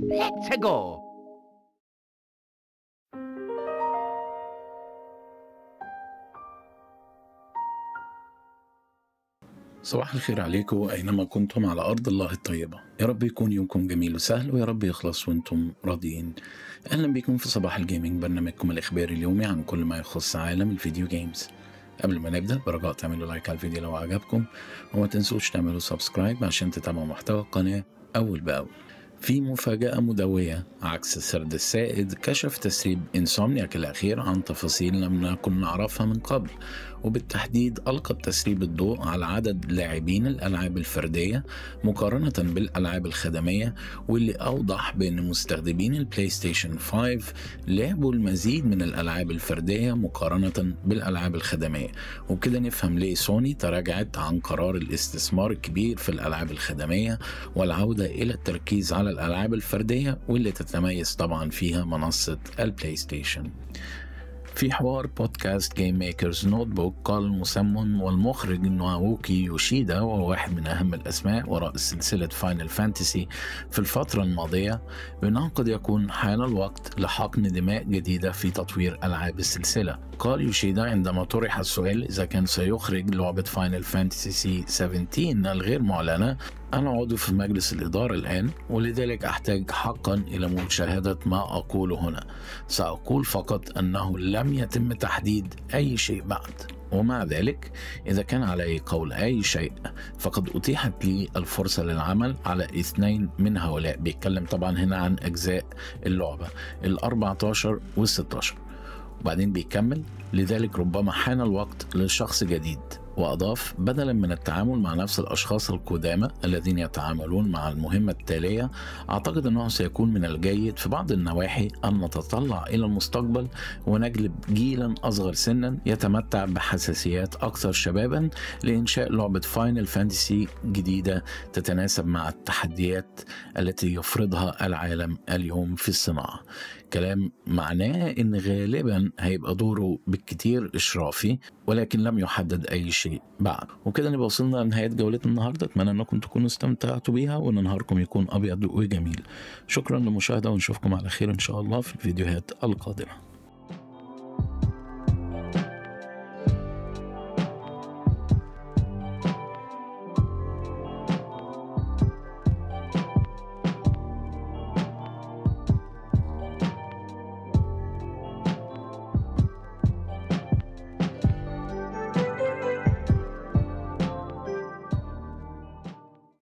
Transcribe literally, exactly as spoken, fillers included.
Let's go! صباح الخير عليكم أينما كنتم على أرض الله الطيبة. يا رب يكون يومكم جميل وسهل، ويا رب يخلص وانتم راضيين. أهلا بكم في صباح الجيمنج، برنامجكم الإخباري اليومي عن كل ما يخص عالم الفيديو جيمز. قبل ما نبدأ برجاء تعملوا لايك على الفيديو لو عجبكم، وما تنسوش تعملوا سبسكرايب عشان تتابعوا محتوى القناة أول بأول. في مفاجأة مدوية عكس السرد السائد، كشف تسريب انسومنياك الأخير عن تفاصيل لم نكن نعرفها من قبل، وبالتحديد ألقى التسريب الضوء على عدد لاعبين الألعاب الفردية مقارنة بالألعاب الخدمية، واللي أوضح بأن مستخدمين البلاي ستيشن خمسة لعبوا المزيد من الألعاب الفردية مقارنة بالألعاب الخدمية. وبكده نفهم ليه سوني تراجعت عن قرار الاستثمار الكبير في الألعاب الخدمية والعودة إلى التركيز على الألعاب الفردية، واللي تتميز طبعا فيها منصة البلاي ستيشن. في حوار بودكاست جيم ميكرز نوت بوك، قال المصمم والمخرج ناوكي يوشيدا، وهو واحد من أهم الأسماء وراء سلسلة فاينل فانتسي في الفترة الماضية، بأنه قد يكون حان الوقت لحقن دماء جديدة في تطوير ألعاب السلسلة. قال يوشيدا عندما طرح السؤال إذا كان سيخرج لعبة فاينل فانتسي سبعة عشر الغير معلنة: أنا عضو في مجلس الإدارة الآن، ولذلك أحتاج حقا إلى مشاهدة ما أقول هنا. سأقول فقط أنه لم يتم تحديد أي شيء بعد، ومع ذلك إذا كان علي قول أي شيء فقد أتيحت لي الفرصة للعمل على اثنين من هؤلاء. بيتكلم طبعا هنا عن أجزاء اللعبة الأربعة عشر والستة عشر. وبعدين بيكمل: لذلك ربما حان الوقت لشخص جديد. وأضاف: بدلا من التعامل مع نفس الأشخاص القدامى الذين يتعاملون مع المهمة التالية، أعتقد أنه سيكون من الجيد في بعض النواحي أن نتطلع إلى المستقبل ونجلب جيلا أصغر سنا يتمتع بحساسيات أكثر شبابا لإنشاء لعبة فاينل فانتسي جديدة تتناسب مع التحديات التي يفرضها العالم اليوم في الصناعة. كلام معناه أن غالبا هيبقى دوره بالكتير إشرافي، ولكن لم يحدد أي شيء بعد. وكده نبقى وصلنا لنهاية جولتنا النهاردة. أتمنى أنكم تكونوا استمتعتوا بيها، وأن نهاركم يكون أبيض وجميل. شكرا للمشاهدة، ونشوفكم على خير إن شاء الله في الفيديوهات القادمة.